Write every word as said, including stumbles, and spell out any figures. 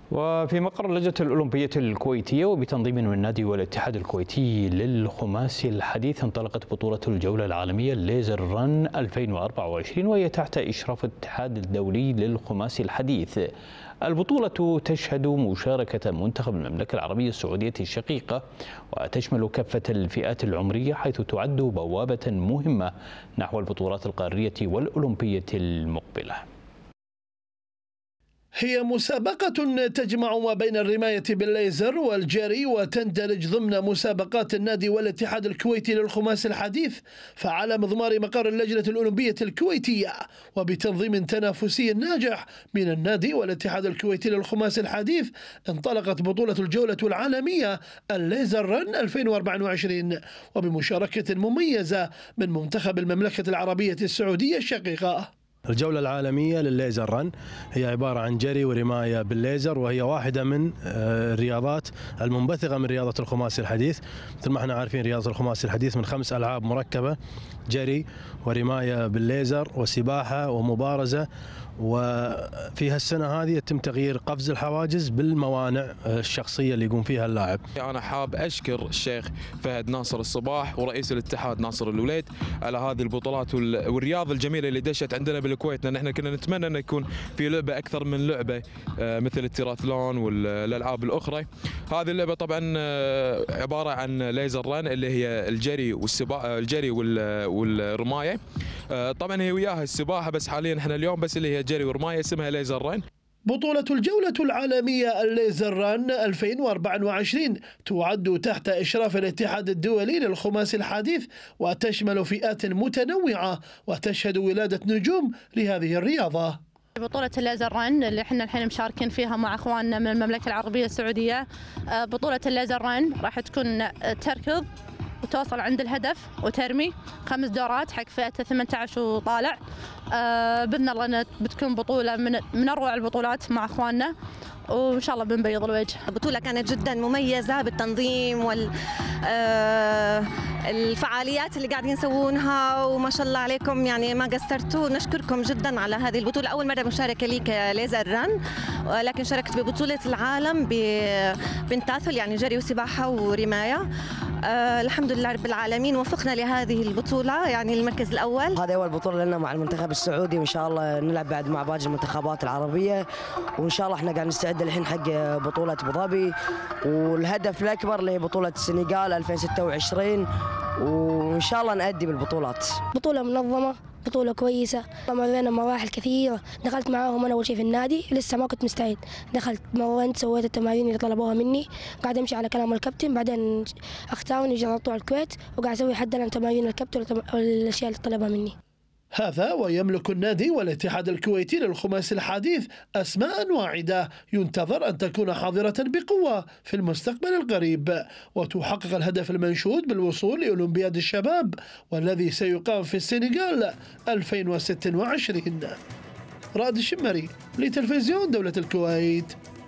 وفي مقر اللجنة الأولمبية الكويتية وبتنظيم من النادي والاتحاد الكويتي للخماسي الحديث انطلقت بطولة الجولة العالمية ليزر رن ألفين وأربعة وعشرين وهي تحت إشراف الاتحاد الدولي للخماسي الحديث. البطولة تشهد مشاركة منتخب المملكة العربية السعودية الشقيقة وتشمل كافة الفئات العمرية، حيث تعد بوابة مهمة نحو البطولات القارية والأولمبية المقبلة. هي مسابقة تجمع ما بين الرماية بالليزر والجري، وتندرج ضمن مسابقات النادي والاتحاد الكويتي للخماسي الحديث، فعلى مضمار مقر اللجنة الأولمبية الكويتية وبتنظيم تنافسي ناجح من النادي والاتحاد الكويتي للخماسي الحديث انطلقت بطولة الجولة العالمية الليزر رن ألفين وأربعة وعشرين، وبمشاركة مميزة من منتخب المملكة العربية السعودية الشقيقة. الجولة العالمية للليزر رن هي عبارة عن جري ورماية بالليزر، وهي واحدة من الرياضات المنبثقة من رياضة الخماسي الحديث. مثل ما احنا عارفين رياضة الخماسي الحديث من خمس ألعاب مركبة: جري ورماية بالليزر وسباحة ومبارزة. وفي هالسنة هذه يتم تغيير قفز الحواجز بالموانع الشخصية اللي يقوم فيها اللاعب. أنا حاب أشكر الشيخ فهد ناصر الصباح ورئيس الاتحاد ناصر الوليد على هذه البطولات والرياضة الجميلة اللي دشت عندنا بالكويت، لأن احنا كنا نتمنى أن يكون في لعبة أكثر من لعبة مثل التيراثلون والألعاب الأخرى. هذه اللعبة طبعا عبارة عن ليزر ران اللي هي الجري والسباحة الجري والرماية. طبعا هي وياها السباحة، بس حاليا احنا اليوم بس اللي هي جري ورماية اسمها ليزر ران. بطولة الجولة العالمية الليزر ران ألفين وأربعة وعشرين تعد تحت إشراف الاتحاد الدولي للخماسي الحديث، وتشمل فئات متنوعة وتشهد ولادة نجوم لهذه الرياضة. بطولة الليزر رن اللي احنا الحين مشاركين فيها مع اخواننا من المملكة العربية السعودية، بطولة الليزر رن راح تكون تركض وتوصل عند الهدف وترمي خمس دورات حق فئة ثمانية عشر وطالع. آه باذن الله انها بتكون بطولة من من اروع البطولات مع اخواننا، وان شاء الله بنبيض الوجه. البطولة كانت جدا مميزة بالتنظيم وال آه الفعاليات اللي قاعدين يسوونها، وما شاء الله عليكم يعني ما قصرتوا. نشكركم جدا على هذه البطولة. أول مرة مشاركة لي كليزر رن، ولكن شاركت ببطولة العالم ببنتاثل يعني جري وسباحة ورماية. آه الحمد لله رب العالمين وفقنا لهذه البطولة يعني المركز الأول. هذه أول بطولة لنا مع المنتخب السعودي، وإن شاء الله نلعب بعد مع باقي المنتخبات العربية، وإن شاء الله احنا قاعد نستعد الحين حق بطولة أبو ظبي، والهدف الأكبر اللي هي بطولة السنغال ألفين وستة وعشرين، وإن شاء الله نأدي بالبطولات. بطولة منظمة، بطولة كويسة، مرينا مراحل كثيرة. دخلت معاهم أنا أول شيء في النادي، لسه ما كنت مستعد. دخلت مرنت سويت التمارين اللي طلبوها مني، قاعد أمشي على كلام الكابتن، بعدين اختاروني جربتوا على الكويت، وقاعد أسوي حد أنا تمارين الكابتن والأشياء اللي طلبها مني. هذا ويملك النادي والاتحاد الكويتي للخماسي الحديث أسماء واعدة ينتظر أن تكون حاضرة بقوة في المستقبل القريب، وتحقق الهدف المنشود بالوصول لأولمبياد الشباب والذي سيقام في السنغال ألفين وستة وعشرين. رائد الشمري لتلفزيون دولة الكويت.